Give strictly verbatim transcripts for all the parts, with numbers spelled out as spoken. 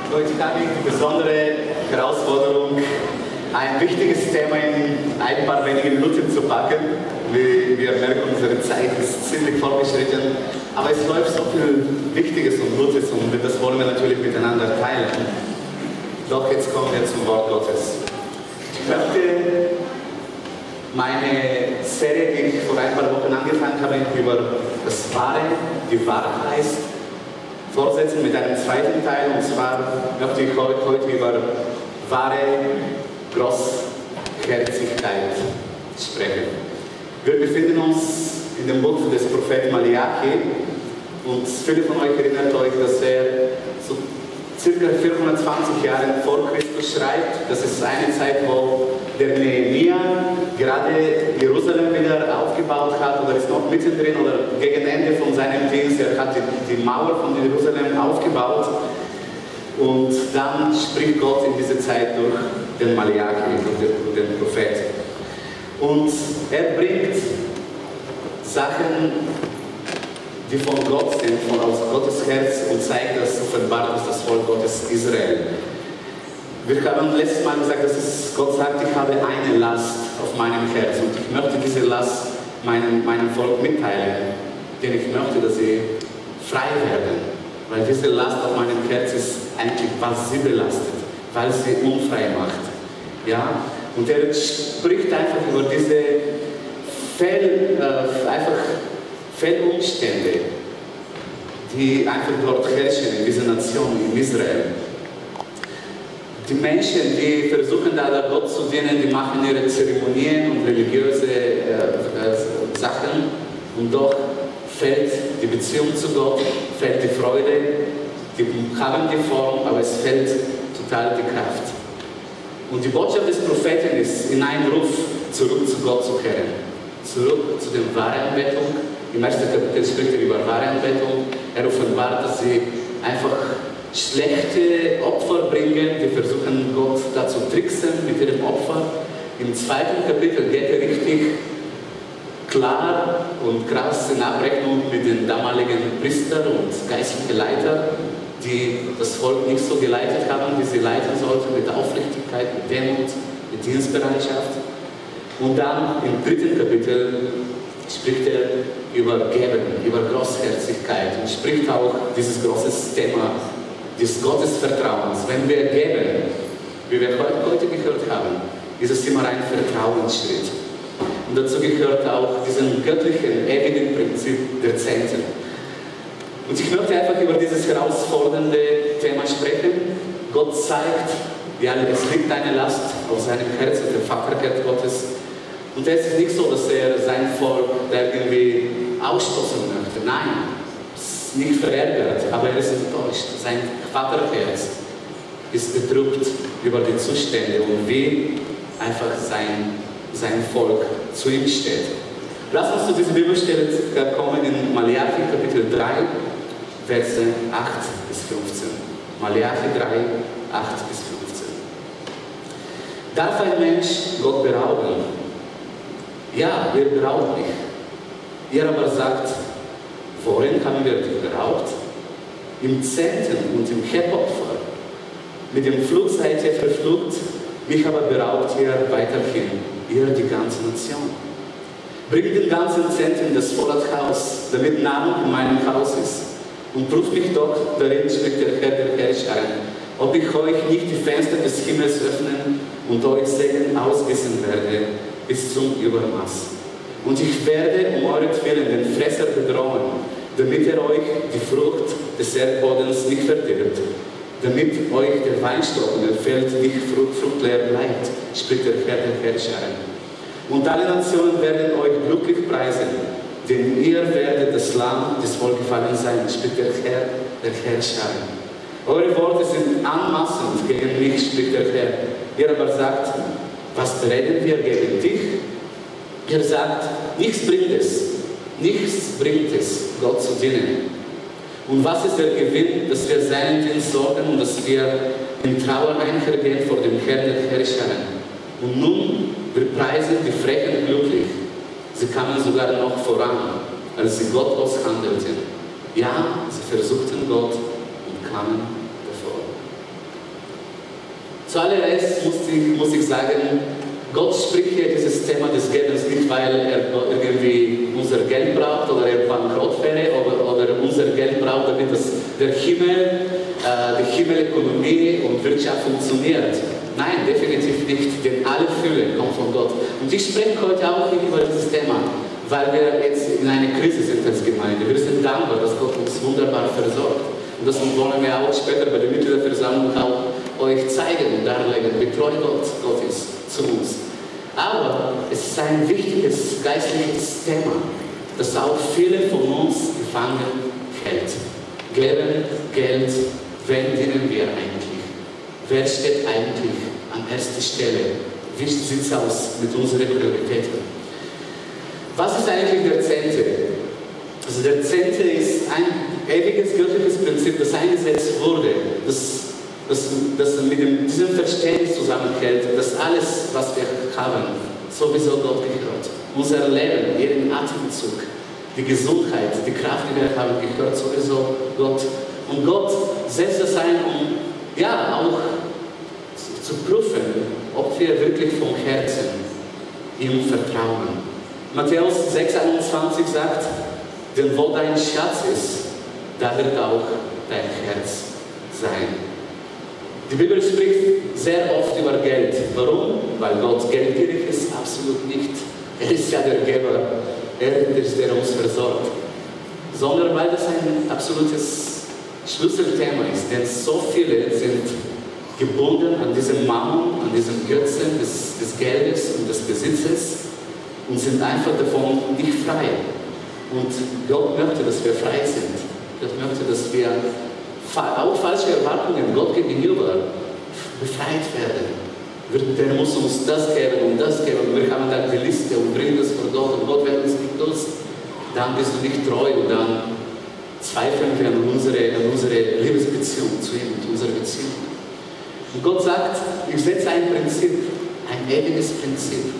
Heute habe ich die besondere Herausforderung, ein wichtiges Thema in ein paar wenigen Minuten zu packen. Wie wir merken, unsere Zeit ist ziemlich fortgeschritten, aber es läuft so viel Wichtiges und Gutes und das wollen wir natürlich miteinander teilen. Doch jetzt kommen wir zum Wort Gottes. Ich möchte meine Serie, die ich vor ein paar Wochen angefangen habe, über das Wahre, die Wahrheit, fortsetzen mit einem zweiten Teil, und zwar möchte ich heute über wahre Großherzigkeit sprechen. Wir befinden uns in dem Buch des Propheten Malachi, und viele von euch erinnert euch, dass er so circa vierhundertzwanzig Jahre vor Christus schreibt. Das ist eine Zeit, wo der Nehemia gerade Jerusalem wieder aufgebaut hat, oder ist noch mittendrin oder gegen Ende von seinem Dienst. Er hat die, die Mauer von Jerusalem aufgebaut, und dann spricht Gott in dieser Zeit durch den Malachi, durch den Prophet. Und er bringt Sachen, die von Gott sind, von aus Gottes Herz, und zeigt das, offenbart uns das Volk Gottes Israel. Wir haben letztes Mal gesagt, dass es, Gott sagt, ich habe eine Last auf meinem Herz, und ich möchte diese Last meinem, meinem Volk mitteilen, denn ich möchte, dass sie frei werden, weil diese Last auf meinem Herz ist eigentlich, was sie belastet, weil sie unfrei macht. Ja? Und er spricht einfach über diese Fehl, äh, einfach Fehlumstände, die einfach dort herrschen, in dieser Nation, in Israel. Die Menschen, die versuchen, da Gott zu dienen, die machen ihre Zeremonien und religiöse äh, äh, Sachen, und doch fehlt die Beziehung zu Gott, fehlt die Freude, die haben die Form, aber es fehlt total die Kraft. Und die Botschaft des Propheten ist, in einen Ruf zurück zu Gott zu kehren, zurück zu der wahren Anbetung. Im ersten Kapitel spricht er über wahre Anbetung. Er offenbart, dass sie einfach schlechte Opfer bringen, die versuchen, Gott dazu tricksen mit ihrem Opfer. Im zweiten Kapitel geht er richtig klar und krass in Abrechnung mit den damaligen Priestern und geistlichen Leitern, die das Volk nicht so geleitet haben, wie sie leiten sollten, mit Aufrichtigkeit, mit Demut, mit Dienstbereitschaft. Und dann im dritten Kapitel spricht er über Geben, über Großherzigkeit, und spricht auch dieses große Thema des Gottesvertrauens. Wenn wir geben, wie wir heute gehört haben, ist es immer ein Vertrauensschritt. Und dazu gehört auch diesem göttlichen, ewigen Prinzip der Zehnten. Und ich möchte einfach über dieses herausfordernde Thema sprechen. Gott zeigt, ja, es liegt eine Last auf seinem Herzen, der Vaterherz Gottes. Und es ist nicht so, dass er sein Volk irgendwie ausstoßen möchte. Nein, es ist nicht verärgert, aber er ist enttäuscht. Sein Vaterherz ist bedrückt über die Zustände und wie einfach sein, sein Volk zu ihm steht. Lass uns zu dieser Bibelstelle kommen in Malachi Kapitel drei, Verse acht bis fünfzehn. Malachi drei, acht bis fünfzehn. Darf ein Mensch Gott berauben? Ja, ihr beraubt mich. Ihr aber sagt, worin haben wir dich beraubt? Im Zehnten und im Hebopfer. Mit dem Fluch seid ihr verflucht, mich aber beraubt ihr weiterhin, ihr die ganze Nation. Bringt den ganzen Zehnten in das Vorratshaus, damit Nahrung in meinem Haus ist. Und prüft mich doch, darin spricht der Herr der Herrscher, ob ich euch nicht die Fenster des Himmels öffnen und euch Segen ausgießen werde, bis zum Übermaß. Und ich werde um euretwillen den Fresser bedrohen, damit er euch die Frucht des Erdbodens nicht verdirbt, damit euch der Weinstock und der Feld nicht fruchtleer bleibt, spricht der Herr der Herrscher. Und alle Nationen werden euch glücklich preisen, denn ihr werdet das Land des Wohlgefallens sein, spricht der Herr der Herrscher. Eure Worte sind anmaßend gegen mich, spricht der Herr. Ihr aber sagt, was bereden wir gegen dich? Ihr sagt, nichts bringt es, nichts bringt es, Gott zu dienen. Und was ist der Gewinn, dass wir seinen Dienst sorgen und dass wir in Trauer einhergehen vor dem Herrn der Herrscher? Und nun, wir preisen die Frechen glücklich. Sie kamen sogar noch voran, als sie gottlos handelten. Ja, sie versuchten Gott und kamen davor. Zuallererst muss ich, muss ich sagen, Gott spricht hier dieses Thema des Gebens nicht, weil er irgendwie unser Geld braucht oder er bankrott wäre oder, oder unser Geld braucht, damit das, der Himmel, äh, die Himmelökonomie und Wirtschaft funktioniert. Nein, definitiv nicht, denn alle Fülle kommt von Gott. Und ich spreche heute auch nicht über dieses Thema, weil wir jetzt in einer Krise sind als Gemeinde. Wir sind dankbar, dass Gott uns wunderbar versorgt. Und das wollen wir auch später bei der Mitgliederversammlung auch euch zeigen und darlegen, wie treu Gott, Gott ist zu uns. Aber es ist ein wichtiges geistliches Thema, das auch viele von uns gefangen hält. Geben, Geld, wen dienen wir eigentlich? Wer steht eigentlich an erster Stelle? Wie sieht es aus mit unseren Prioritäten? Was ist eigentlich der Zehnte? Also der Zehnte ist ein ewiges göttliches Prinzip, das eingesetzt wurde, das, das, das mit dem, diesem Verständnis zusammenhält, dass alles, was wir haben, sowieso Gott gehört. Unser Leben, jeden Atemzug, die Gesundheit, die Kraft, die wir haben, gehört sowieso Gott. Und Gott setzt es ein, um ja auch zu, zu prüfen, ob wir wirklich vom Herzen ihm vertrauen. Matthäus sechs einundzwanzig sagt, denn wo dein Schatz ist, da wird auch dein Herz sein. Die Bibel spricht sehr oft über Geld. Warum? Weil Gott geldgierig ist? Absolut nicht. Er ist ja der Geber. Er ist der, der uns versorgt. Sondern weil das ein absolutes Schlüsselthema ist. Denn so viele sind gebunden an diesem Mammon, an diesem Götzen des, des Geldes und des Besitzes und sind einfach davon nicht frei. Und Gott möchte, dass wir frei sind. Gott möchte, dass wir auch falsche Erwartungen Gott gegenüber befreit werden. Der muss uns das geben und das geben. Und wir haben dann die Liste und bringen das vor Gott. Und Gott, wenn es nicht tust, dann bist du nicht treu. Und dann zweifeln wir an unsere, an unsere Liebesbeziehung zu ihm und unsere Beziehung. Und Gott sagt, ich setze ein Prinzip, ein ewiges Prinzip.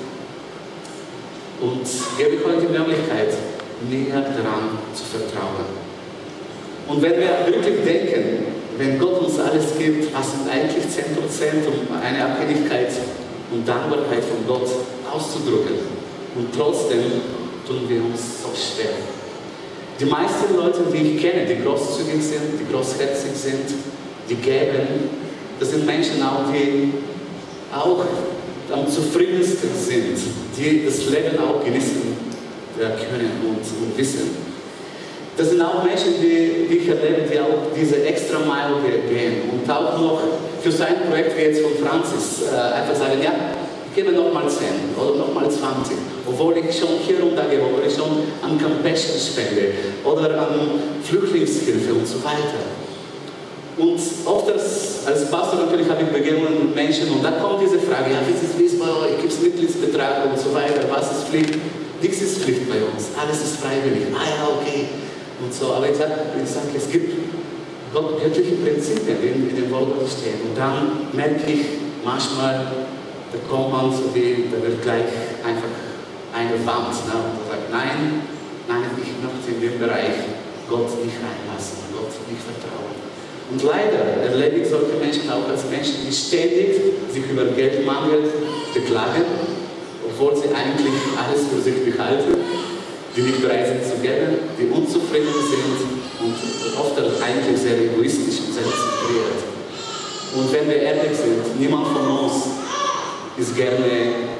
Und gebe ich heute die Möglichkeit, näher daran zu vertrauen. Und wenn wir wirklich denken, wenn Gott uns alles gibt, was sind eigentlich zehn Prozent, um eine Abhängigkeit und Dankbarkeit von Gott auszudrücken. Und trotzdem tun wir uns so schwer. Die meisten Leute, die ich kenne, die großzügig sind, die großherzig sind, die geben, das sind Menschen auch, die auch am zufriedensten sind, die das Leben auch genießen können und, und wissen. Das sind auch Menschen, die, die ich erlebe, die auch diese extra Meile gehen und auch noch für so ein Projekt wie jetzt von Franzis äh, einfach sagen, ja, ich gebe nochmal zehn oder nochmal zwanzig, obwohl ich schon hier runtergehe, obwohl ich schon an Compassion spende oder an Flüchtlingshilfe und so weiter. Und oft als, als Pastor natürlich habe ich Begegnungen mit Menschen und da kommt diese Frage, ja, wie ist es bei euch, gibt es Mitgliedsbetrag und so weiter, was ist Pflicht? Nichts ist Pflicht bei uns, alles ist freiwillig. Ah ja, okay. Und so, aber ich sage, sag, es gibt Gott göttliche Prinzipien, die in, in dem Wort Gottes stehen. Und dann merke ich manchmal, da kommt man so wie, da wird gleich einfach eine Wand. Ne? Und man sagt, nein, nein, ich möchte in dem Bereich Gott nicht reinlassen, Gott nicht vertrauen. Und leider erlebe ich solche Menschen auch als Menschen, die ständig sich über Geldmangel beklagen, obwohl sie eigentlich alles für sich behalten, die nicht bereit sind zu geben, die unzufrieden sind und oft eigentlich sehr egoistisch und selbstzentriert. Und wenn wir ehrlich sind, niemand von uns ist gerne,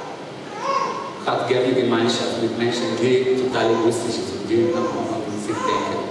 hat gerne Gemeinschaft mit Menschen, die total egoistisch sind und die an sich denken.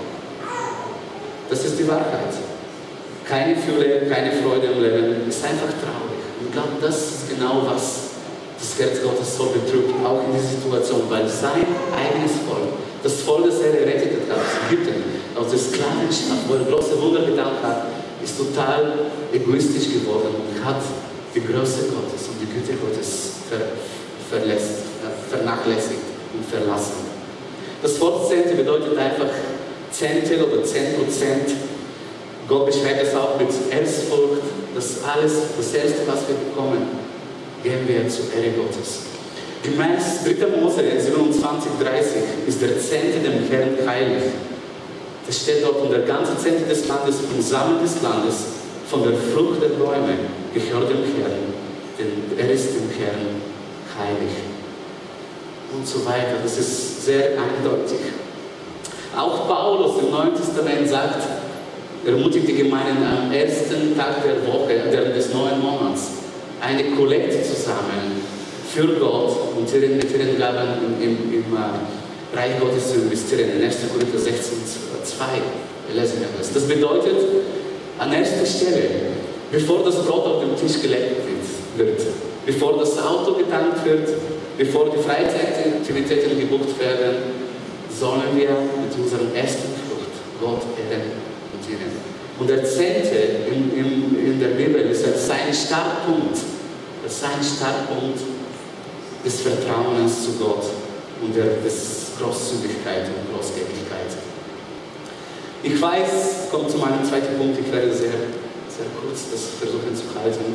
Das ist die Wahrheit. Keine Fülle, keine Freude im Leben, ist einfach traurig. Und ich glaube, das ist genau was das Herz Gottes so betrübt, auch in dieser Situation, weil sein eigenes Volk, das Volk, das er errettet hat, aus Ägypten, aus der Sklavenschaft, wo er große Wunder getan hat, ist total egoistisch geworden und hat die Größe Gottes und die Güte Gottes ver, verlässt, vernachlässigt und verlassen. Das Wort Zehnte bedeutet einfach Zehntel oder zehn Prozent. Gott beschreibt es auch mit Erzfurcht, dass alles, das Erste, was wir bekommen, gehen wir zur Ehre Gottes. Gemäß dritter Mose siebenundzwanzig, dreißig ist der Zehnte dem Herrn heilig. Das steht dort, und der ganze Zehnte des Landes, vom Samen des Landes, von der Frucht der Bäume, gehört dem Herrn, denn er ist dem Herrn heilig. Und so weiter. Das ist sehr eindeutig. Auch Paulus im Neuen Testament sagt, ermutigt die Gemeinden am ersten Tag der Woche, der, des neuen Monats, eine Kollekte zu sammeln für Gott und ihren, mit ihren Gaben im, im, im uh, Reich Gottes zu investieren. In erster Korinther sechzehn, zwei lesen wir das. Das bedeutet, an erster Stelle, bevor das Brot auf dem Tisch gelegt wird, bevor das Auto getankt wird, bevor die Freizeitaktivitäten gebucht werden, sollen wir mit unserem ersten Frucht Gott ehren und dienen. Und der Zehnte in, in, in der Bibel ist sein Startpunkt, sein Startpunkt des Vertrauens zu Gott und der des Großzügigkeit und Großgebigkeit. Ich weiß, kommt zu meinem zweiten Punkt, ich werde sehr, sehr kurz das versuchen zu halten.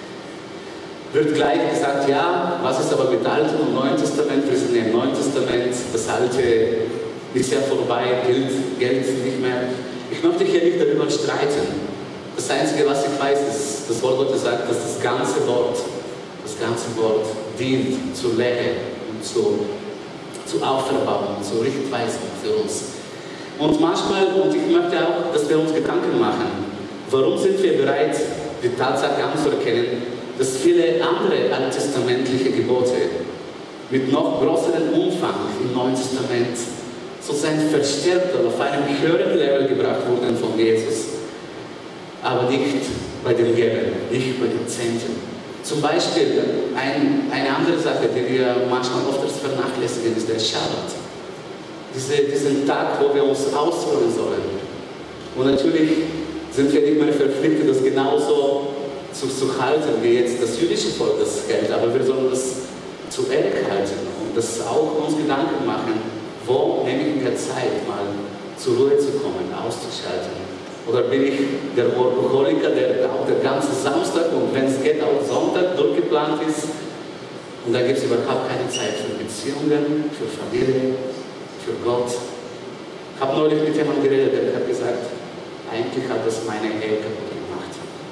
Wird gleich gesagt, ja, was ist aber mit Alten und Neuen Testament? Wir sind im Neuen Testament, das Alte ist ja vorbei, gilt, gilt nicht mehr. Ich möchte hier nicht darüber streiten. Das Einzige, was ich weiß, ist, das Wort Gottes sagt, dass das ganze Wort, das ganze Wort dient zur Lehre und zu, zu Auferbauung, zur Richtweisung für uns. Und manchmal, und ich möchte auch, dass wir uns Gedanken machen, warum sind wir bereit, die Tatsache anzuerkennen, dass viele andere alttestamentliche Gebote mit noch größerem Umfang im Neuen Testament sozusagen verstärkt oder auf einem höheren Level gebracht wurden von Jesus. Aber nicht bei dem Geben, nicht bei den Zehnten. Zum Beispiel ein, eine andere Sache, die wir manchmal oft vernachlässigen, ist der Schabbat. Diese, diesen Tag, wo wir uns ausruhen sollen. Und natürlich sind wir nicht mehr verpflichtet, das genauso zu, zu halten, wie jetzt das jüdische Volk das hält. Aber wir sollen das zu Ehrlich halten und das auch uns Gedanken machen, wo nehme ich mir Zeit, mal zur Ruhe zu kommen, auszuschalten. Oder bin ich der Workaholiker, der auch der ganze Samstag und wenn es geht auch Sonntag durchgeplant ist und da gibt es überhaupt keine Zeit für Beziehungen, für Familie, für Gott. Ich habe neulich mit jemandem geredet, der hat gesagt, eigentlich hat das meine Ehe kaputt gemacht.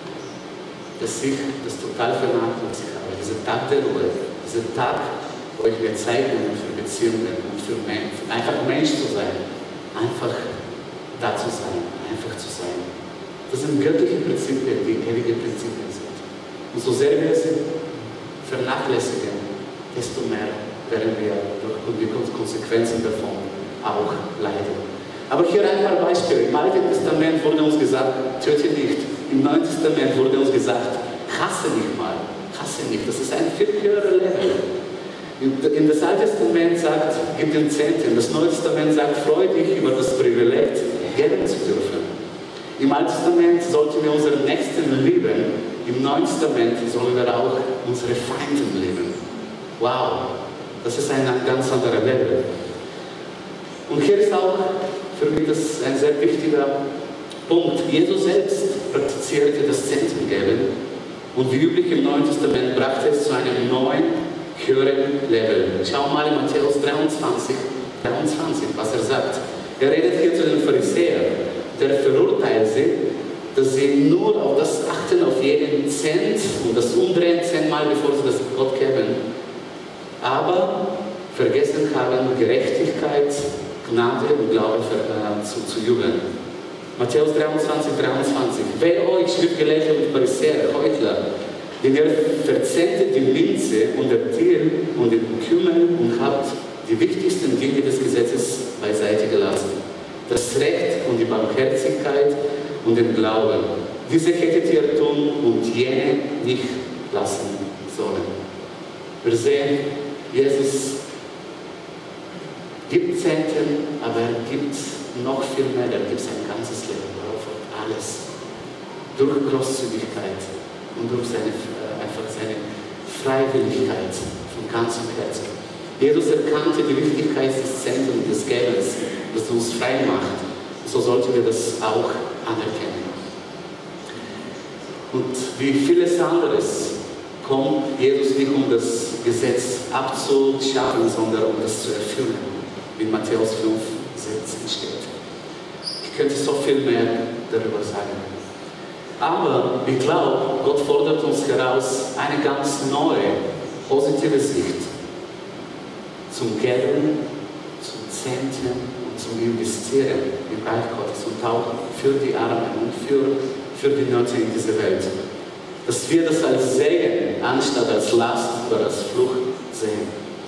Dass ich das total vernachlässigt habe, dieser Tag der Ruhe, dieser Tag, wo ich mir Zeit nehme für Beziehungen und für Menschen, einfach Mensch zu sein, einfach da zu sein, einfach zu sein. Das sind göttliche Prinzipien, die ewige Prinzipien sind. Und so sehr wir sie vernachlässigen, desto mehr werden wir durch die Konsequenzen davon auch leiden. Aber hier ein paar Beispiele. Im Alten Testament wurde uns gesagt, töte nicht. Im Neuen Testament wurde uns gesagt, hasse nicht mal. Hasse nicht. Das ist ein viel höherer Level. In das Alte Testament sagt, gib den Zehnten. Das Neue Testament sagt, freu dich über das Privileg, geben zu dürfen. Im Alten Testament sollten wir unseren Nächsten lieben. Im Neuen Testament sollen wir auch unsere Feinde lieben. Wow, das ist ein, ein ganz anderer Level. Und hier ist auch für mich das ein sehr wichtiger Punkt. Jesus selbst praktizierte das Zentengeben und wie üblich im Neuen Testament brachte es zu einem neuen, höheren Level. Schau mal in Matthäus dreiundzwanzig, dreiundzwanzig, was er sagt. Er redet hier zu den Pharisäern. Der verurteilt sie, dass sie nur auf das achten, auf jeden Cent und das Umdrehen zehnmal, bevor sie das Gott geben. Aber vergessen haben, Gerechtigkeit, Gnade und Glauben für, äh, zu, zu jubeln. Matthäus dreiundzwanzig, dreiundzwanzig. Wehe euch, Schriftgelehrte und Pharisäer, Heuchler, denn ihr verzehntet die Linse und der Thiel und den Kümmel und habt die wichtigsten Dinge des Gesetzes beiseite gelassen. Das Recht und die Barmherzigkeit und den Glauben. Diese hättet ihr tun und jene nicht lassen sollen. Wir sehen, Jesus gibt Zehnten, aber er gibt noch viel mehr. Er gibt sein ganzes Leben, er opfert alles. Durch Großzügigkeit und durch seine, einfach seine Freiwilligkeit von ganzem Herzen. Jesus erkannte die Wichtigkeit des Zentrums des Gebens, das uns frei macht. So sollten wir das auch anerkennen. Und wie vieles anderes kommt Jesus nicht, um das Gesetz abzuschaffen, sondern um das zu erfüllen, wie in Matthäus fünf, siebzehn steht. Ich könnte so viel mehr darüber sagen. Aber ich glaube, Gott fordert uns heraus, eine ganz neue, positive Sicht zum Geben, zum Zehnten und zum Investieren im Reich Gottes und auch für die Armen und für, für die Nöte in dieser Welt. Dass wir das als Segen anstatt als Last oder als Fluch sehen.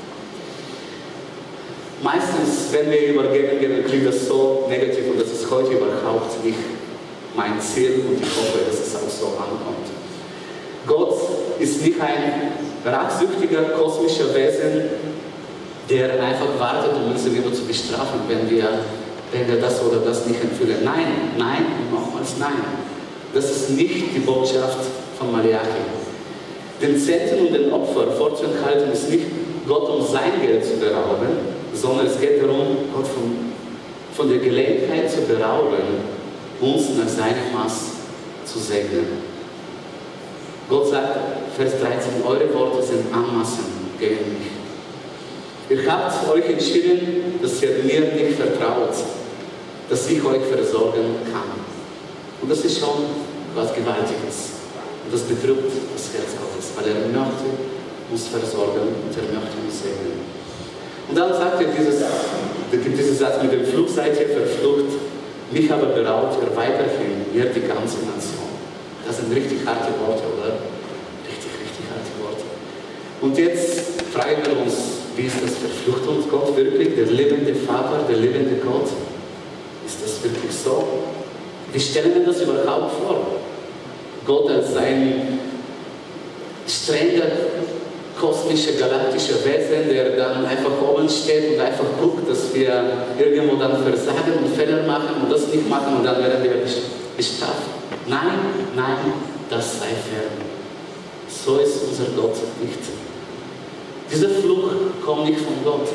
Meistens, wenn wir über Geben gehen, klingt das so negativ und das ist heute überhaupt nicht mein Ziel und ich hoffe, dass es auch so ankommt. Gott ist nicht ein rachsüchtiger, kosmischer Wesen, der einfach wartet, um uns wieder zu bestrafen, wenn wir, wenn wir das oder das nicht erfüllen. Nein, nein und nochmals nein. Das ist nicht die Botschaft von Malachi. Den Zehnten und den Opfer vorzuenthalten ist nicht Gott, um sein Geld zu berauben, sondern es geht darum, Gott von, von der Gelegenheit zu berauben, uns nach seinem Maß zu segnen. Gott sagt, Vers dreizehn, eure Worte sind anmaßend gegen mich. Ihr habt euch entschieden, dass ihr mir nicht vertraut, dass ich euch versorgen kann. Und das ist schon was Gewaltiges. Und das betrübt das Herz Gottes, weil er möchte uns versorgen und er möchte uns segnen. Und dann sagt er dieses, da gibt diesen Satz, mit dem Fluch seid ihr verflucht, mich aber beraubt ihr weiterhin, ihr die ganze Nation. Das sind richtig harte Worte, oder? Richtig, richtig harte Worte. Und jetzt fragen wir uns, wie ist das? Verflucht uns Gott wirklich? Der lebende Vater, der lebende Gott? Ist das wirklich so? Wie stellen wir das überhaupt vor? Gott als ein strenger, kosmischer, galaktischer Wesen, der dann einfach oben steht und einfach guckt, dass wir irgendwo dann versagen und Fehler machen und das nicht machen und dann werden wir bestraft. Nein, nein, das sei fern. So ist unser Gott nicht. Dieser Fluch kommt nicht von Gott.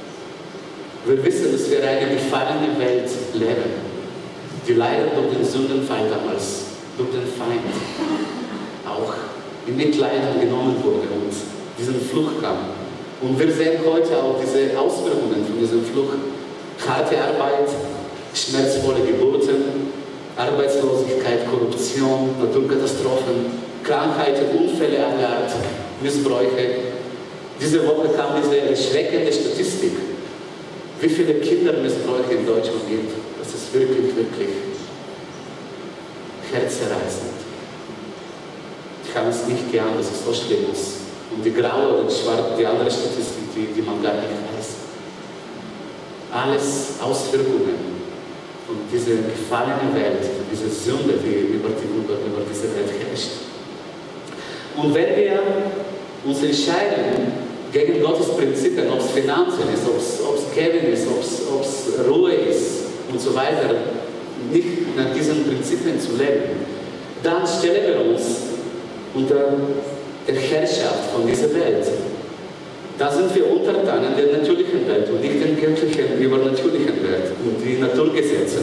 Wir wissen, dass wir eine gefallene Welt leben, die leider durch den Sündenfall damals, durch den Feind, auch in Mitleid genommen wurde und diesen Fluch kam. Und wir sehen heute auch diese Auswirkungen von diesem Fluch. Harte Arbeit, schmerzvolle Geburten, Arbeitslosigkeit, Korruption, Naturkatastrophen, Krankheiten, Unfälle aller Art, Missbräuche. Diese Woche kam diese erschreckende Statistik, wie viele Kindermissbräuche in Deutschland gibt. Das ist wirklich, wirklich herzerreißend. Ich habe es nicht gern, dass es so schlimm ist. Und die graue und schwarze, die andere Statistik, die, die man gar nicht weiß. Alles Auswirkungen von dieser gefallenen Welt, von dieser Sünde, die über, die, über, über diese Welt herrscht. Und wenn wir uns entscheiden gegen Gottes Prinzipien, ob es Finanzen ist, ob es Geben ist, ob es Ruhe ist und so weiter, nicht nach diesen Prinzipien zu leben, dann stellen wir uns unter der Herrschaft von dieser Welt. Da sind wir Untertanen der natürlichen Welt und nicht den göttlichen, übernatürlichen Welt und die Naturgesetze.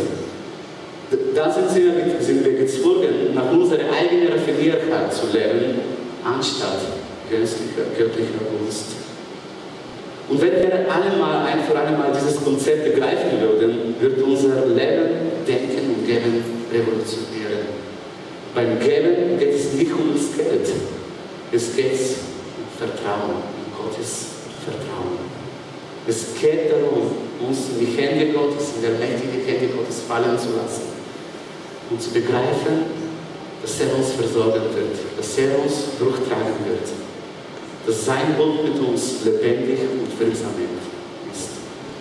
Da sind wir, sind wir gezwungen, nach unserer eigenen Raffiniertheit zu leben, anstatt göttlicher, göttlicher Gunst. Und wenn wir einmal, ein für einmal dieses Konzept begreifen würden, wird unser Leben, Denken und Geben revolutionieren. Beim Geben geht es nicht um das Geld. Es geht um Vertrauen, um Gottes Vertrauen. Es geht darum, uns in die Hände Gottes, in der mächtigen Hände Gottes fallen zu lassen und zu begreifen, dass er uns versorgen wird, dass er uns durchtragen wird, dass sein Bund mit uns lebendig und wirksam ist.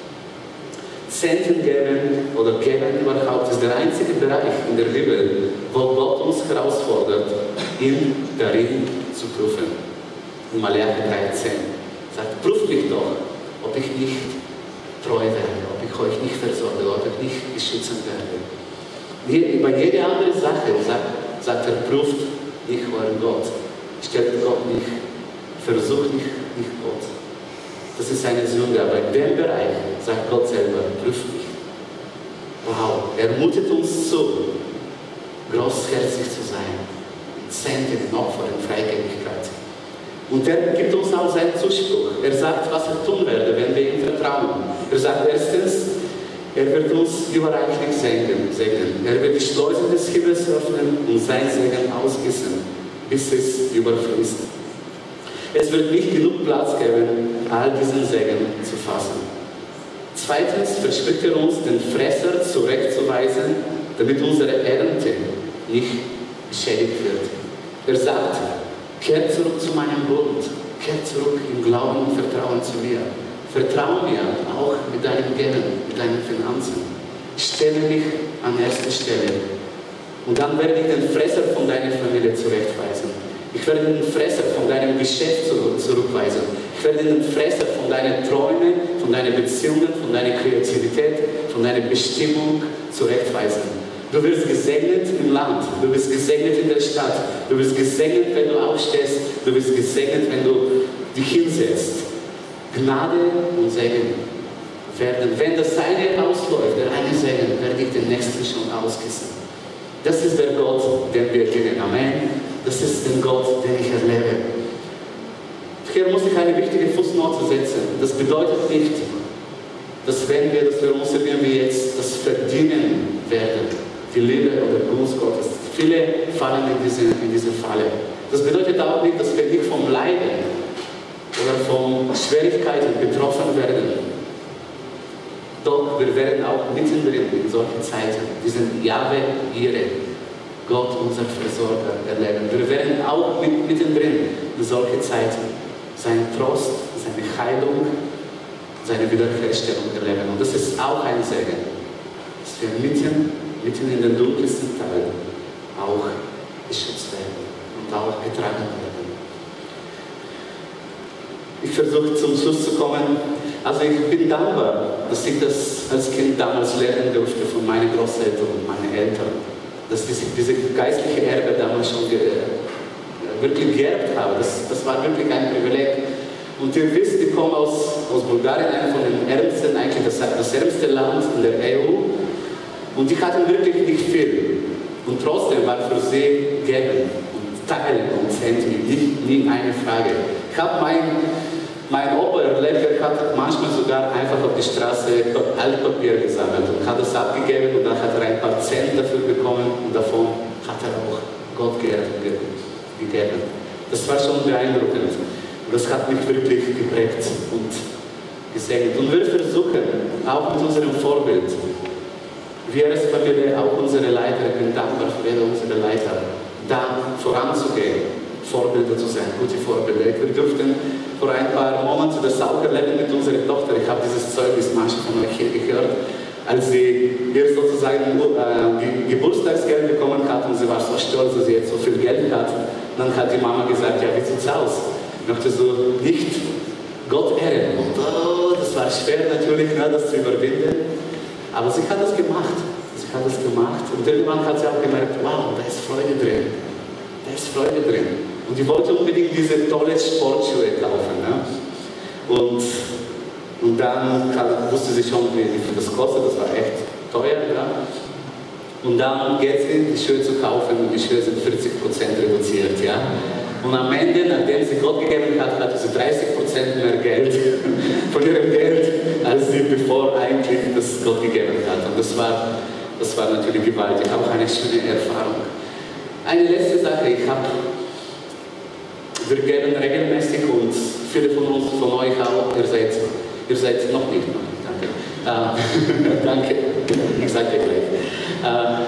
Zehnten geben oder geben überhaupt ist der einzige Bereich in der Bibel, wo Gott uns herausfordert, ihn darin zu prüfen. In Malachi dreizehn sagt, prüft mich doch, ob ich nicht treu werde, ob ich euch nicht versorge, ob ich nicht beschützen werde. Bei jeder anderen Sache sagt, sagt er, prüft nicht euren Gott. Stellt Gott nicht, versucht nicht, nicht Gott. Das ist eine Sünde, aber in dem Bereich sagt Gott selber, prüft mich. Wow, er mutet uns zu, großherzig zu sein, in Zehnten, in Opfer, in Freigebigkeit. Und er gibt uns auch seinen Zuspruch. Er sagt, was er tun werde, wenn wir ihm vertrauen. Er sagt erstens, Er wird uns überreichlich segnen. Er wird die Schleusen des Himmels öffnen und sein Segen ausgießen, bis es überfließt. Es wird nicht genug Platz geben, all diesen Segen zu fassen. Zweitens verspricht er uns, den Fresser zurechtzuweisen, damit unsere Ernte nicht beschädigt wird. Er sagt, kehrt zurück zu meinem Bund, kehrt zurück im Glauben und Vertrauen zu mir. Vertraue mir auch mit deinem Geld, mit deinen Finanzen. Stelle mich an erste Stelle. Und dann werde ich den Fresser von deiner Familie zurechtweisen. Ich werde den Fresser von deinem Geschäft zurückweisen. Ich werde den Fresser von deinen Träumen, von deinen Beziehungen, von deiner Kreativität, von deiner Bestimmung zurechtweisen. Du wirst gesegnet im Land, du wirst gesegnet in der Stadt, du wirst gesegnet, wenn du aufstehst, du wirst gesegnet, wenn du dich hinsetzt. Gnade und Segen werden, wenn das eine ausläuft, der eine Segen, werde ich den nächsten schon ausgießen. Das ist der Gott, den wir kennen. Amen. Das ist der Gott, den ich erlebe. Hier muss ich eine wichtige Fußnote setzen. Das bedeutet nicht, dass wenn wir, dass wir uns irgendwie jetzt das verdienen werden, die Liebe oder Gunst Gottes. Viele fallen in diese, in diese Falle. Das bedeutet auch nicht, dass wir nicht vom Leiden oder von Schwierigkeiten betroffen werden. Doch wir werden auch mittendrin in solchen Zeiten diesen Jahwe Jireh, Gott, unser Versorger, erleben. Wir werden auch mit, mittendrin in solchen Zeiten seinen Trost, seine Heilung, seine Wiederherstellung erleben. Und das ist auch ein Segen, dass wir mitten, mitten in den dunkelsten Teilen auch geschützt werden und auch getragen werden. Ich versuche zum Schluss zu kommen. Also ich bin dankbar, dass ich das als Kind damals lernen durfte von meinen Großeltern und meinen Eltern. Dass ich diese geistliche Erbe damals schon ge wirklich geerbt habe. Das, das war wirklich ein Privileg. Und ihr wisst, ich komme aus, aus Bulgarien, einer von den ärmsten, eigentlich das, das ärmste Land in der E U. Und ich hatte wirklich nicht viel. Und trotzdem war für sie geben und teilen und senden nicht, nie eine Frage. Ich habe mein Mein Opa erlebt, hat manchmal sogar einfach auf die Straße Altpapier gesammelt und hat es abgegeben und dann hat er ein paar Cent dafür bekommen und davon hat er auch Gott geehrt und gegeben. Das war schon beeindruckend und das hat mich wirklich geprägt und gesegnet. Und wir versuchen, auch mit unserem Vorbild, wir als Familie, auch unsere Leiter, ich bin dankbar für jede unserer Leiter, da voranzugehen. Vorbilder zu sein, gute Vorbilder. Wir durften vor ein paar Monaten das auch erleben mit unserer Tochter. Ich habe dieses Zeugnis manchmal von euch hier gehört, als sie ihr sozusagen äh, Geburtstagsgeld bekommen hat und sie war so stolz, dass sie jetzt so viel Geld hat. Und dann hat die Mama gesagt, ja, wie sieht's aus? Ich möchte so nicht Gott ehren. Und oh, das war schwer natürlich, ne, das zu überwinden. Aber sie hat das gemacht. Sie hat das gemacht. Und irgendwann hat sie auch gemerkt, wow, da ist Freude drin. Da ist Freude drin. Und ich wollte unbedingt diese tolle Sportschuhe kaufen. Ne? Und, und dann wusste sie schon, wie viel das kostet. Das war echt teuer. Ja? Und dann geht sie, die Schuhe zu kaufen und die Schuhe sind vierzig Prozent reduziert. Ja? Und am Ende, nachdem sie Gott gegeben hat, hatte sie dreißig Prozent mehr Geld von ihrem Geld, als sie bevor eigentlich das Gott gegeben hat. Und das war, das war natürlich gewaltig, auch eine schöne Erfahrung. Eine letzte Sache, ich habe, wir geben regelmäßig und viele von uns, von euch auch, ihr seid, ihr seid noch nicht, noch nicht, danke. Äh, danke, ich sage dir gleich. Äh,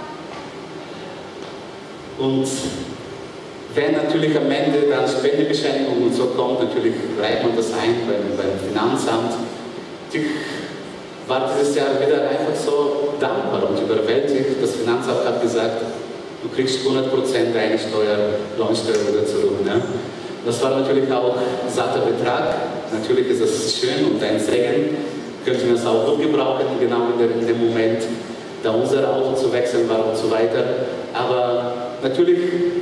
und wenn natürlich am Ende dann Spendebescheinigung und so kommt, natürlich reicht man das ein beim, beim Finanzamt. Ich war dieses Jahr wieder einfach so dankbar und überwältigt. Das Finanzamt hat gesagt, du kriegst hundert Prozent deine Steuer, Lohnsteuer wieder zurück. Ne? Das war natürlich auch ein satter Betrag. Natürlich ist das schön und ein Segen. Könnten wir es auch gut gebrauchen, genau in, der, in dem Moment, da unser Auto zu wechseln war und so weiter. Aber natürlich,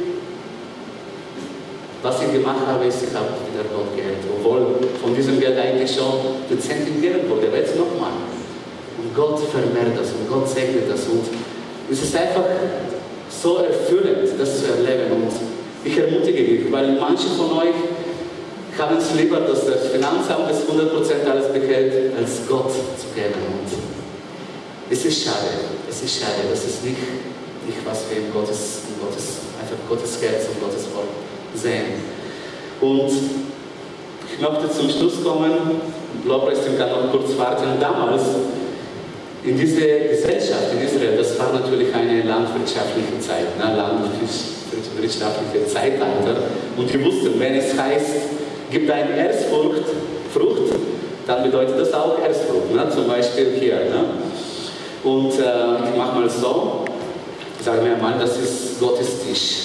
was ich gemacht habe, ist, ich habe wieder Gott geehrt. Obwohl von diesem Geld eigentlich schon dezent geben wurde, aber jetzt nochmal. Und Gott vermehrt das und Gott segnet das. Und es ist einfach so erfüllend, das zu erleben. Und ich ermutige dich, weil manche von euch haben es lieber, dass das Finanzamt das hundert Prozent alles behält, als Gott zu geben. Und Es ist schade, es ist schade, das ist nicht, nicht was wir in Gottes, in Gottes, einfach Gottes Herz und Gottes Wort sehen. Und ich möchte zum Schluss kommen, Lobpreisteam kann noch kurz warten. Damals, in dieser Gesellschaft in Israel, das war natürlich eine landwirtschaftliche Zeit, ne? landwirtschaftliche Zeitalter. Und die wussten, wenn es heißt, gibt eine Erstfrucht, Frucht, dann bedeutet das auch Erstfrucht, ne? Zum Beispiel hier. Ne? Und äh, ich mache mal so, sagen wir mal, das ist Gottes Tisch.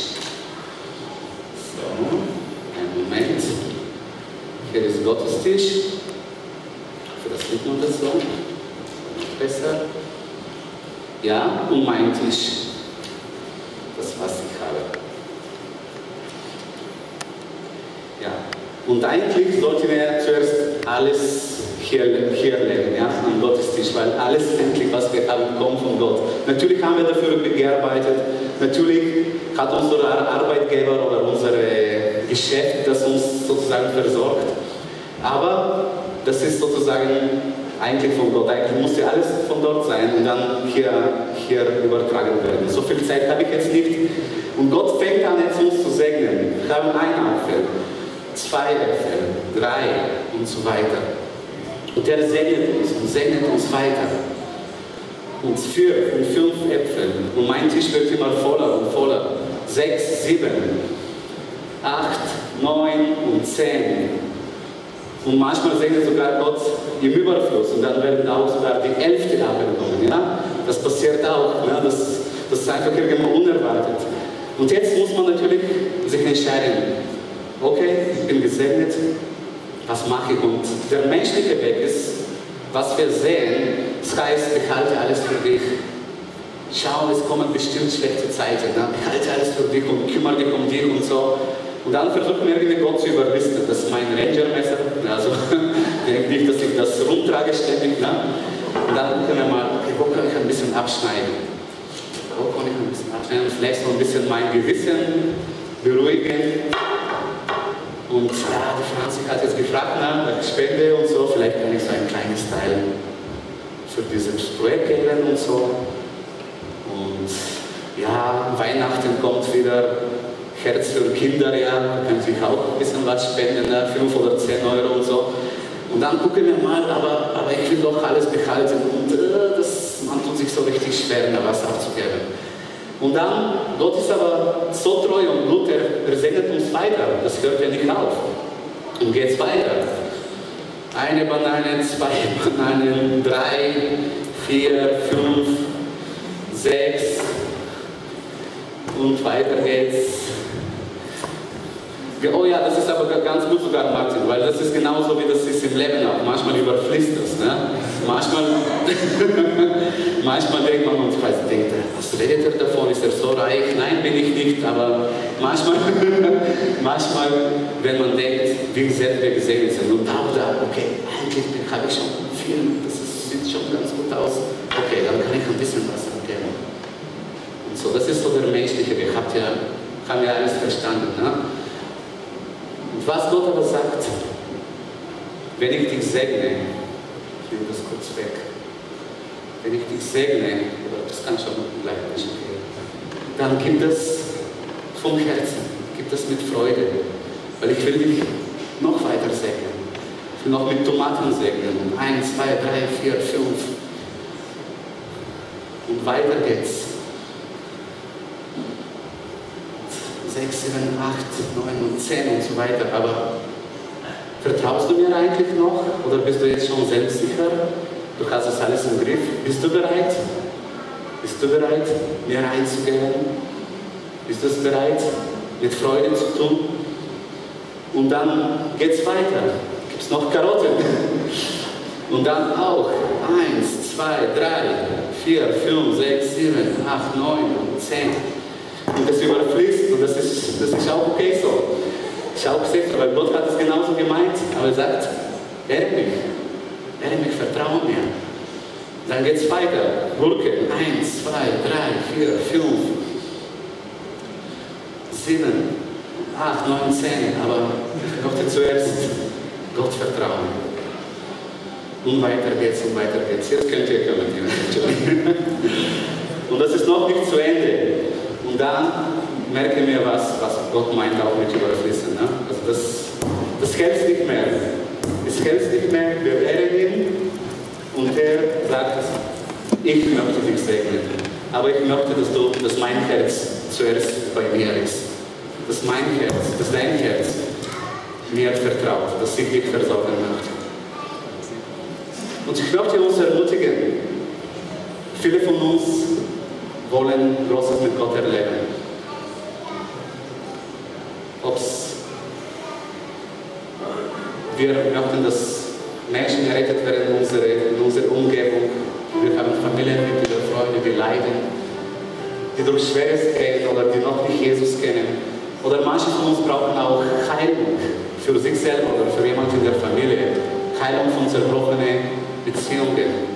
So, einen Moment. Hier ist Gottes Tisch. Für das sieht man das so. Besser. Ja, und mein Tisch. Das, was ich habe. Ja. Und eigentlich sollten wir zuerst alles hier, hier legen, ja, am Gottes Tisch, weil alles endlich, was wir haben, kommt von Gott. Natürlich haben wir dafür gearbeitet, natürlich hat unser Arbeitgeber oder unser Geschäft das uns sozusagen versorgt, aber das ist sozusagen eigentlich von Gott. Eigentlich musste alles von dort sein und dann hier, hier übertragen werden. So viel Zeit habe ich jetzt nicht. Und Gott fängt an, jetzt uns zu segnen. Wir haben einen Apfel, zwei Äpfel, drei und so weiter. Und er segnet uns und segnet uns weiter. Und vier und fünf Äpfel. Und mein Tisch wird immer voller und voller. Sechs, sieben, acht, neun und zehn. Und manchmal segnet sogar Gott im Überfluss. Und dann werden auch sogar die elfte Apfel kommen. Ja? Das passiert auch. Ne? Das, das ist einfach irgendwo unerwartet. Und jetzt muss man natürlich sich entscheiden. Okay, ich bin gesegnet. Was mache ich? Und der menschliche Weg ist, was wir sehen, das heißt, behalte alles für dich. Schau, es kommen bestimmt schlechte Zeiten. Ne? Behalte alles für dich und kümmere dich um dich und so. Und dann versuchen wir irgendwie Gott zu überlisten. Das ist mein Ranger-Messer. Also, denke nicht, dass ich das rumtrage ständig. Ne? Und dann gucken wir mal, okay, wo kann ich ein bisschen abschneiden? Wo kann ich ein bisschen abschneiden? Vielleicht so ein bisschen mein Gewissen beruhigen. Und ja, die Franzi hat jetzt gefragt nach der Spende und so, vielleicht kann ich so ein kleines Teil für dieses Projekt geben und so. Und ja, Weihnachten kommt wieder, Herz für Kinder, ja, können sich auch ein bisschen was spenden, ne? fünf oder zehn Euro und so. Und dann gucken wir mal, aber, aber ich will doch alles behalten und äh, das, man tut sich so richtig schwer, da was abzugeben. Und dann, Gott ist aber so treu und gut, er, er segnet uns weiter. Das hört ja nicht auf. Und geht weiter. Eine Banane, zwei Bananen, drei, vier, fünf, sechs. Und weiter geht's. Oh ja, das ist aber ganz gut sogar, Martin, weil das ist genauso, wie das ist im Leben auch. Manchmal überfließt das, ne? Manchmal, manchmal denkt man, und weiß, denkt er, was redet er davon? Ist er so reich? Nein, bin ich nicht, aber manchmal, manchmal, wenn man denkt, wie sehr wir gesegnet sind, und da oder okay, eigentlich habe ich schon viel, das ist, sieht schon ganz gut aus, okay, dann kann ich ein bisschen was erkennen. Und so, das ist so der menschliche Weg, habt ihr, haben wir alles verstanden, ne? Und was Gott aber sagt, wenn ich dich segne, ich nehme das kurz weg, wenn ich dich segne, oder das kann schon gleich nicht gehen, dann gib das vom Herzen, gib das mit Freude, weil ich will dich noch weiter segnen. Ich will noch mit Tomaten segnen. Und eins, zwei, drei, vier, fünf. Und weiter geht's. sechs, sieben, acht, neun und zehn und so weiter. Aber vertraust du mir eigentlich noch? Oder bist du jetzt schon selbstsicher? Du hast das alles im Griff. Bist du bereit? Bist du bereit, mir reinzugehen? Bist du es bereit, mit Freude zu tun? Und dann geht's weiter. Gibt es noch Karotten? Und dann auch. Eins, zwei, drei, vier, fünf, sechs, sieben, acht, neun und zehn. Und das überfließt und das ist, das ist auch okay so. Ich auch sicher, weil Gott hat es genauso gemeint, aber er sagt, ehre mich, ehre mich, vertraue mir. Dann geht es weiter. Gurke, eins, zwei, drei, vier, fünf, sieben, acht, neun, zehn, aber ich möchte zuerst Gott vertrauen. Und weiter geht's und weiter geht's. Jetzt könnt ihr kommentieren. Und das ist noch nicht zu Ende. Und dann merken wir, was, was Gott meint auch mit Überfließen. Ne? Also das, das hält nicht mehr. Es hält nicht mehr. Wir ehren ihn. Und er sagt, ich möchte dich segnen. Aber ich möchte, dass, du, dass mein Herz zuerst bei mir ist. Dass mein Herz, dass dein Herz mir vertraut, dass ich dich versorgen möchte. Und ich möchte uns ermutigen, viele von uns wollen Großes mit Gott erleben. Ob's wir möchten, dass Menschen gerettet werden in unserer, in unserer Umgebung. Wir haben Familienmitglieder, Freunde, die leiden, die durch Schweres gehen oder die noch nicht Jesus kennen. Oder manche von uns brauchen auch Heilung für sich selber oder für jemanden in der Familie. Heilung von zerbrochenen Beziehungen.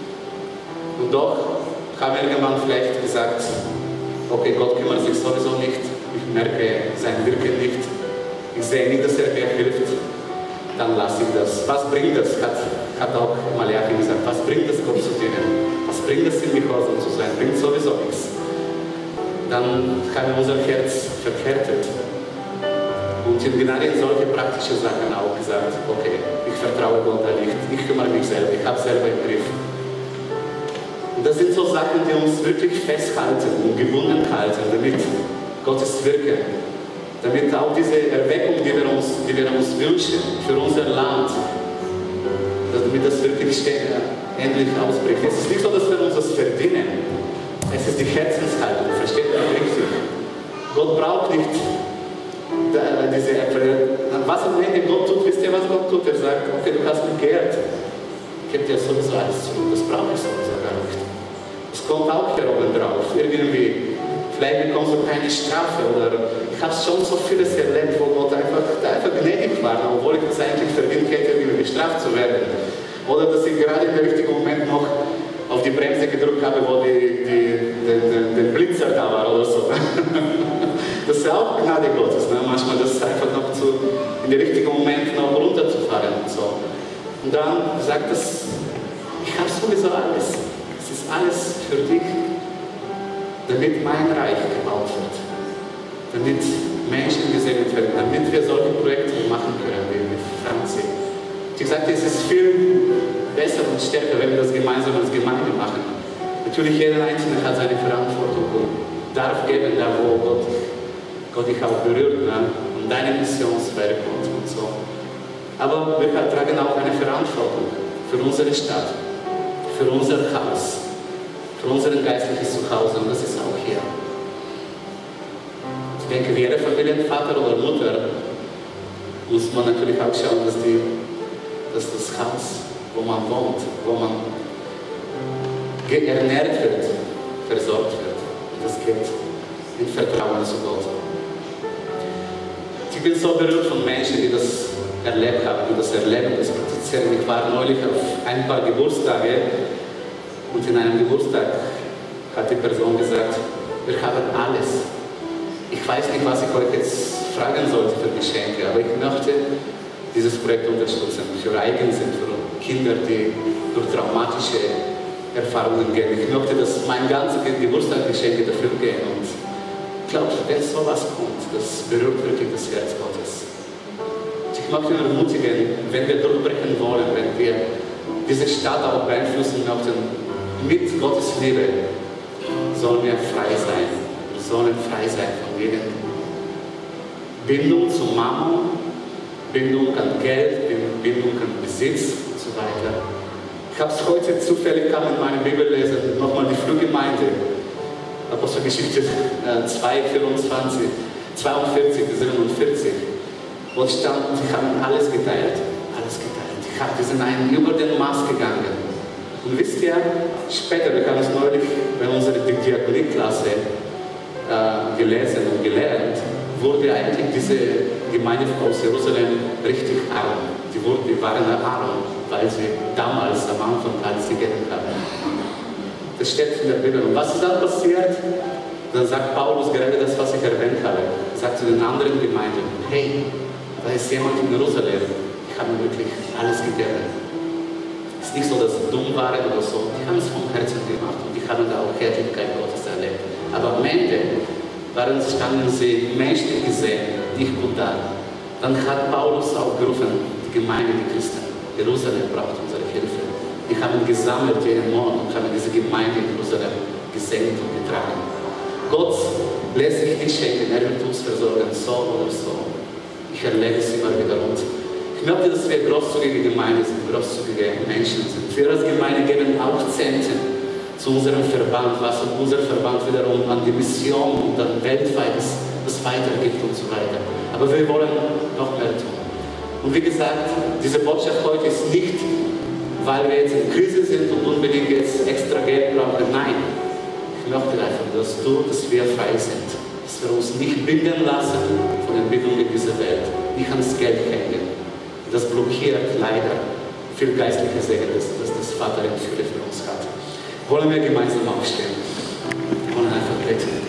Und doch haben wir irgendwann vielleicht gesagt, okay, Gott kümmert sich sowieso nicht, ich merke sein Wirken nicht, ich sehe nicht, dass er mir hilft, dann lasse ich das. Was bringt das, hat, hat auch Malachi gesagt, was bringt es, Gott zu dienen? Was bringt es, in Gehorsam zu sein? Bringt sowieso nichts. Dann haben wir unser Herz verhärtet. Und in genau in solche praktischen Sachen auch gesagt, okay, ich vertraue Gott da nicht, ich kümmere mich selber, ich habe selber im Griff. Und das sind so Sachen, die uns wirklich festhalten und gebunden halten, damit Gottes Wirken, damit auch diese Erweckung, die wir uns, die wir uns wünschen für unser Land, damit das wirklich endlich ausbricht. Es ist nicht so, dass wir uns das verdienen. Es ist die Herzenshaltung, versteht ihr richtig? Gott braucht nicht diese Äpfel. Was am Ende Gott tut, wisst ihr, was Gott tut? Er sagt, okay, du hast mich geehrt. Ich gebe dir sowieso alles zurück. Das brauche ich sowieso gar nicht. Das kommt auch hier oben drauf. Irgendwie. Vielleicht bekommst du keine Strafe oder ich habe schon so vieles erlebt, wo Gott einfach, einfach gnädig war, obwohl ich es eigentlich verdient hätte, irgendwie bestraft zu werden. Oder dass ich gerade im richtigen Moment noch auf die Bremse gedrückt habe, wo die, die, die, die, der Blitzer da war oder so. Das ist ja auch Gnade Gottes, ne? Manchmal das einfach noch zu, in den richtigen Moment noch runterzufahren und so. Und dann sagt es, ich habe sowieso alles. Es ist alles für dich, damit mein Reich gebaut wird. Damit Menschen gesegnet werden, damit wir solche Projekte machen können, wie mit Franzi. Ich sagte, es ist viel besser und stärker, wenn wir das gemeinsam als Gemeinde machen. Natürlich, jeder Einzelne hat seine Verantwortung und darf geben, da wo Gott, Gott dich auch berührt, ne? Und deine Missionswerk und, und so. Aber wir tragen auch eine Verantwortung für unsere Stadt, für unser Haus, für unser geistliches Zuhause, und das ist auch hier. Ich denke, wie jeder Familienvater oder Mutter muss man natürlich auch schauen, dass, die, dass das Haus, wo man wohnt, wo man ernährt wird, versorgt wird. Und das geht in Vertrauen zu Gott. Ich bin so berührt von Menschen, die das erlebt haben, die das erleben, das praktizieren. Ich war neulich auf ein paar Geburtstage. Und in einem Geburtstag hat die Person gesagt, wir haben alles. Ich weiß nicht, was ich euch jetzt fragen sollte für Geschenke, aber ich möchte dieses Projekt unterstützen, für Eigensinn, für Kinder, die durch traumatische Erfahrungen gehen. Ich möchte, dass mein ganzes Geburtstagsgeschenke dafür gehen. Und ich glaube, wenn sowas kommt, das berührt wirklich das Herz Gottes. Und ich möchte ermutigen, wenn wir durchbrechen wollen, wenn wir diese Stadt auch beeinflussen möchten, mit Gottes Liebe sollen wir frei sein. Wir sollen frei sein von wegen Bindung zu Mammon, Bindung an Geld, Bindung an Besitz und so weiter. Ich habe es heute zufällig kam in meiner Bibel lesen, nochmal die Frühgemeinde, Apostelgeschichte zwei, vierundzwanzig, zweiundvierzig, siebenundvierzig, wo stand, die haben alles geteilt, alles geteilt. Die sind einen über den Maß gegangen. Und wisst ihr, später, wir haben es neulich bei unserer Diakonieklasse äh, gelesen und gelernt, wurde eigentlich diese Gemeinde aus Jerusalem richtig arm. Die, wurde, die waren arm, weil sie damals am Anfang alles gegeben haben. Das steht in der Bibel. Und was ist dann passiert? Dann sagt Paulus gerade das, was ich erwähnt habe. Er sagt zu den anderen Gemeinden, hey, da ist jemand in Jerusalem, ich habe wirklich alles gegeben. ist nicht so, dass sie dumm waren oder so. Die haben es vom Herzen gemacht und die haben da auch Herrlichkeit Gottes erlebt. Aber am Ende waren, standen sie menschlich gesehen nicht gut da. Dann hat Paulus auch gerufen, die Gemeinde, die Christen, Jerusalem braucht unsere Hilfe. Die haben gesammelt jeden Monat und haben diese Gemeinde in Jerusalem gesegnet und getragen. Gott lässt sich nicht schenken, er wird uns versorgen, so oder so. Ich erlebe es immer wieder und ich möchte, dass wir großzügige Gemeinde sind, großzügige Menschen sind. Wir als Gemeinde geben auch Zehnten zu unserem Verband, was unser Verband wiederum an die Mission und dann weltweit das, das weitergibt und so weiter. Aber wir wollen noch mehr tun. Und wie gesagt, diese Botschaft heute ist nicht, weil wir jetzt in Krise sind und unbedingt jetzt extra Geld brauchen. Nein, ich möchte einfach, dass du, dass wir frei sind. Dass wir uns nicht binden lassen von den Bindungen dieser Welt. Nicht ans Geld hängen. Das blockiert leider viel geistliche Segen, das, das das Vater im Fülle für uns hat. Wollen wir gemeinsam aufstehen? Wir wollen einfach beten.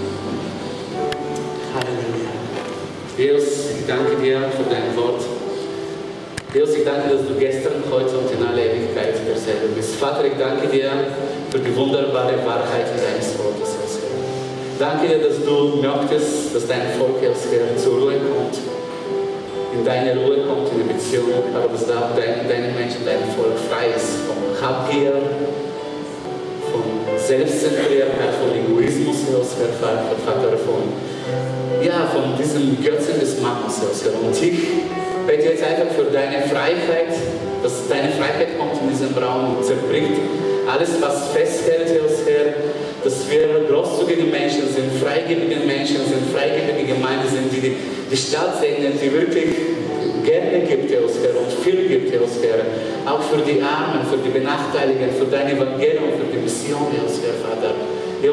Halleluja. Jesus, ich danke dir für dein Wort. Jesus, ich danke, dass du gestern, heute und in aller Ewigkeit derselbe bist. Vater, ich danke dir für die wunderbare Wahrheit deines Wortes, Herr. Danke dir, dass du möchtest, dass dein Volk, Herr, zur Ruhe kommt, in deine Ruhe kommt, in die Beziehung, aber dass da deine, deine Menschen, dein Volk frei ist von Habgier, von Selbstzentriertheit, von Egoismus, Herr, Vater, von, ja, von diesem Götzen des Mammons, Herr. Und ich bete jetzt einfach für deine Freiheit, dass deine Freiheit kommt in diesen Raum und zerbricht alles, was festhält, Herr, dass wir großzügige Menschen sind, freigebige Menschen sind, freigebige Gemeinde sind, die die, die Stadt segnen, die wirklich gerne gibt, Herr, und viel gibt, Herr, auch für die Armen, für die Benachteiligten, für dein Evangelium, für die Mission, Herr, Vater. Herr,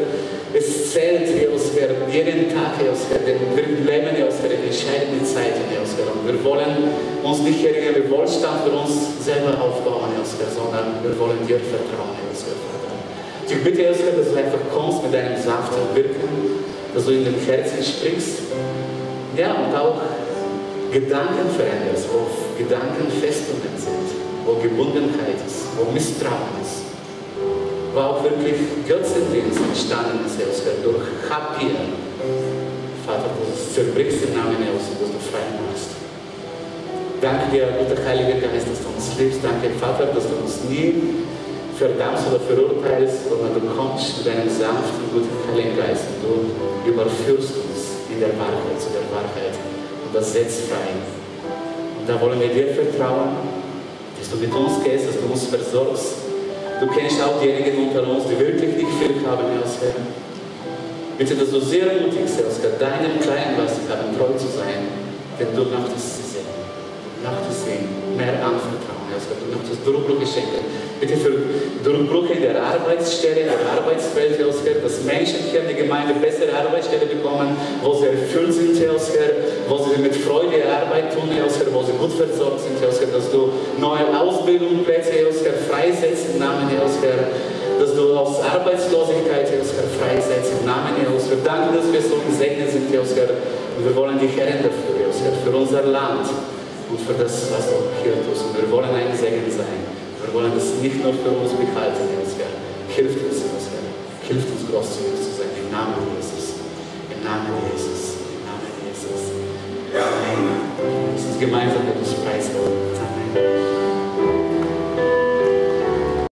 es zählt, Herr, jeden Tag, Herr, denn wir leben, Herr, in entscheidenden Zeiten, Herr, und wir wollen uns nicht irgendwie Wohlstand für uns selber aufbauen, Herr, sondern wir wollen dir vertrauen, Herr, Vater. Ich bitte, Herr, dass du einfach kommst mit deinem sanften Wirken, dass du in den Herzen sprichst, ja, und auch Gedanken veränderst, wo Gedanken Festungen sind, wo Gebundenheit ist, wo Misstrauen ist, wo auch wirklich Götzendienst entstanden ist, Herr, durch Habgier. Vater, du zerbrichst im Namen Jesus und dass du frei machst. Danke dir, guter Heiliger Geist, dass du uns liebst. Danke, Vater, dass du uns nie verdammst oder verurteilst, sondern du kommst mit deinem sanften, guten Heiligen Geist und du überführst uns in der Wahrheit, zu der Wahrheit. Und das setzt frei. Und da wollen wir dir vertrauen, dass du mit uns gehst, dass du uns versorgst. Du kennst auch diejenigen unter uns, die wirklich nicht viel haben, Herr. Bitte, dass du sehr mutig bist, deinem kleinen was haben, treu zu sein, denn du möchtest sie sehen. Du möchtest sie mehr anvertrauen, Herr. Du möchtest Durchbruch schenken. Bitte für Durchbrüche in der Arbeitsstelle, in der Arbeitswelt, Herr, dass Menschen hier in der Gemeinde bessere Arbeitsstelle bekommen, wo sie erfüllt sind, Herr, wo sie mit Freude Arbeit tun, Herr, wo sie gut versorgt sind, Herr, dass du neue Ausbildungsplätze, Herr, freisetzt im Namen, Herr, dass du aus Arbeitslosigkeit, Herr, freisetzt im Namen, Herr. Wir danken, dass wir so gesegnet sind, Herr, und wir wollen dich ehren dafür, Herr, für unser Land und für das, was du hier tust. Und wir wollen ein Segen sein. Wir wollen es nicht nur für uns behalten, Herr. Hilft uns, Herr. Hilft uns, großzügig zu sein. Im Namen Jesus. Im Namen Jesus. Im Namen Jesus. Amen. Lass uns gemeinsam mit uns preisen. Amen.